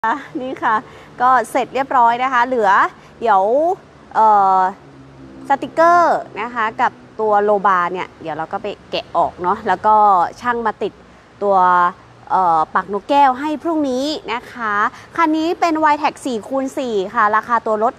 นี่ค่ะก็เสร็จเรียบร้อยนะคะเหลือเดี๋ยวสติกเกอร์นะคะกับตัวโลบาเนี่ยเดี๋ยวเราก็ไปแกะออกเนาะแล้วก็ช่างมาติดตัวปักนกแก้วให้พรุ่งนี้นะคะคันนี้เป็น YTEC 4x4 ค่ะราคาตัวรถ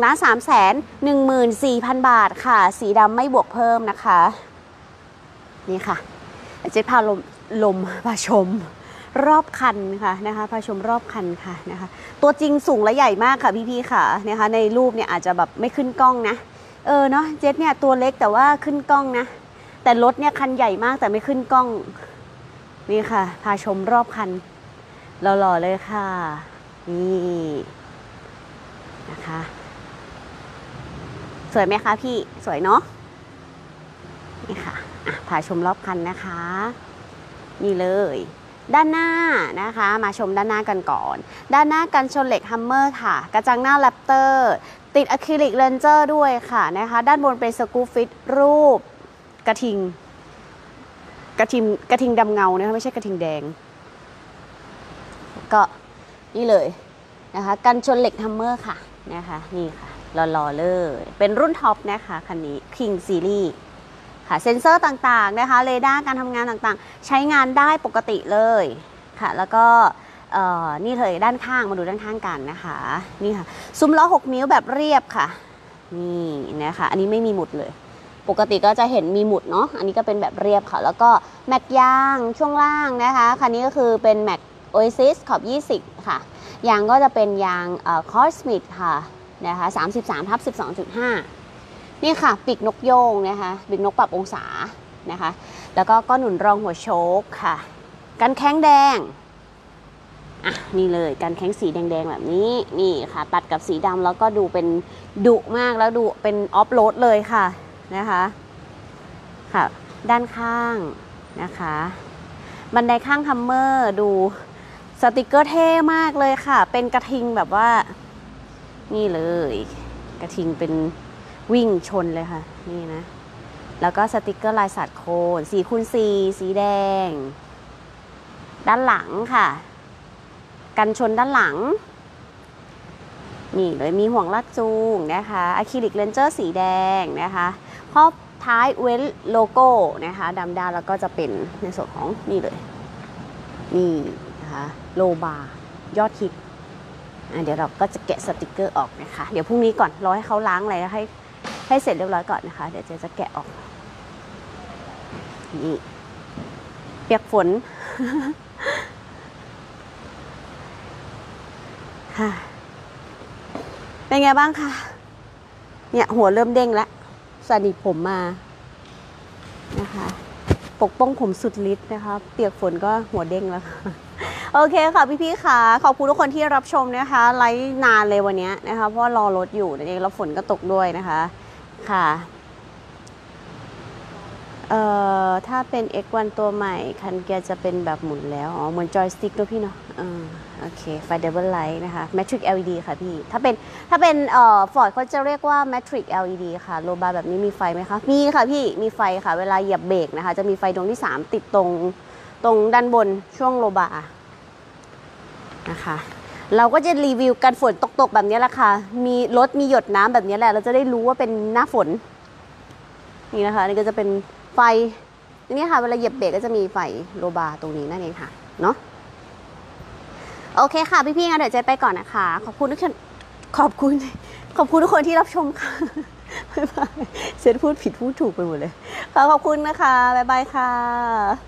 1,314,000 บาทค่ะสีดำไม่บวกเพิ่มนะคะนี่ค่ะเจ๊พาลมพาชมรอบคันค่ะนะคะพาชมรอบคันค่ะนะคะตัวจริงสูงและใหญ่มากค่ะพี่ๆค่ะนะคะในรูปเนี่ยอาจจะแบบไม่ขึ้นกล้องนะเนาะเจ็ตเนี่ยตัวเล็กแต่ว่าขึ้นกล้องนะแต่รถเนี่ยคันใหญ่มากแต่ไม่ขึ้นกล้องนี่ค่ะพาชมรอบคันหล่อๆเลยค่ะนี่นะคะสวยไหมคะพี่สวยเนาะนี่ค่ะพาชมรอบคันนะคะนี่เลยด้านหน้านะคะมาชมด้านหน้ากันก่อนด้านหน้ากันชนเหล็กฮัมเมอร์ค่ะกระจังหน้าแรปเตอร์ติดอะคริลิกเลนเจอร์ด้วยค่ะนะคะด้านบนเป็นสกู๊ปฟิตรูปกระทิงดำเงานะคะไม่ใช่กระทิงแดงก็นี่เลยนะคะกันชนเหล็กฮัมเมอร์ค่ะนะคะนี่ค่ะหล่อๆเลยเป็นรุ่นท็อปนะคะคันนี้ King Seriesค่ะเซ็นเซอร์ต่างๆนะคะเรดาร์การทำงานต่างๆใช้งานได้ปกติเลยค่ะแล้วก็นี่เลยด้านข้างมาดูด้านข้างกันนะคะนี่ค่ะซุ้มล้อ6 นิ้วแบบเรียบค่ะนี่นะคะอันนี้ไม่มีหมุดเลยปกติก็จะเห็นมีหมุดเนาะอันนี้ก็เป็นแบบเรียบค่ะแล้วก็แม็กยางช่วงล่างนะคะคันนี้ก็คือเป็นแม็ก Oasis ขอบ20ค่ะยางก็จะเป็นยางCosmic ค่ะนะคะ33/12.5นี่ค่ะปีกนกโยงนะคะปีกนกปรับองศานะคะแล้วก็หนุนรองหัวโชคค่ะกันแข้งแดงนี่เลยกันแข้งสีแดงๆแบบนี้นี่ค่ะตัดกับสีดำแล้วก็ดูเป็นดุมากแล้วดูเป็นออฟโรดเลยค่ะนะคะค่ะด้านข้างนะคะบันไดข้างฮัมเมอร์ดูสติกเกอร์เท่มากเลยค่ะเป็นกระทิงแบบว่านี่เลยกระทิงเป็นวิ่งชนเลยค่ะนี่นะแล้วก็สติกเกอร์ลายสัตว์โคน4x4สีแดงด้านหลังค่ะกันชนด้านหลังนี่เลยมีห่วงลากจูงนะคะอะคริลิกเลนเจอร์สีแดงนะคะครอบท้ายเว้นโลโก้นะคะดำด้านแล้วก็จะเป็นในส่วนของนี่เลยนี่นะคะโลบาร์ยอดฮิตเดี๋ยวเราก็จะแกะสติกเกอร์ออกนะคะเดี๋ยวพรุ่งนี้ก่อนรอให้เขาล้างอะไรให้เสร็จเรียบร้อยก่อนนะคะเดี๋ยวจะแกะออกนี่เปียกฝน ค่ะเป็นไงบ้างคะเนี่ยหัวเริ่มเด้งแล้วสนิทผมมานะคะปกป้องผมสุดฤทธิ์นะคะเปียกฝนก็หัวเด้งแล้วค่ะโอเคค่ะพี่ๆค่ะขอบคุณทุกคนที่รับชมนะคะไลฟ์นานเลยวันนี้นะคะเพราะรอรถอยู่นั่นเองแล้วฝนก็ตกด้วยนะคะค่ะถ้าเป็น X1 ตัวใหม่คันเกียร์จะเป็นแบบหมุนแล้วเหมือนจอยสติ๊กด้วยพี่เนาะโอเคไฟ Double Light นะคะ Matrix LED ค่ะพี่ถ้าเป็นFord เขาจะเรียกว่า Matrix LED ค่ะโลบาแบบนี้มีไฟไหมคะมีค่ะพี่มีไฟค่ะเวลาเหยียบเบรกนะคะจะมีไฟดวงที่3ติดตรงด้านบนช่วงโลบานะคะเราก็จะรีวิวกันฝนตกแบบนี้แหละค่ะมีรถมีหยดน้ำแบบนี้แหละเราจะได้รู้ว่าเป็นหน้าฝนนี่นะคะนี่ก็จะเป็นไฟนี่ค่ะเวลาเหยียบเบรกก็จะมีไฟโลบาตรงนี้นั่นเองค่ะเนาะโอเคค่ะพี่ๆงั้นเดี๋ยวเจ๊ไปก่อนนะคะขอบคุณทุกคนขอบคุณทุกคนที่รับชมค่ะบ๊ายบายเจ๊พูดผิดพูดถูกไปหมดเลยขอบคุณนะคะบ๊ายบายค่ะ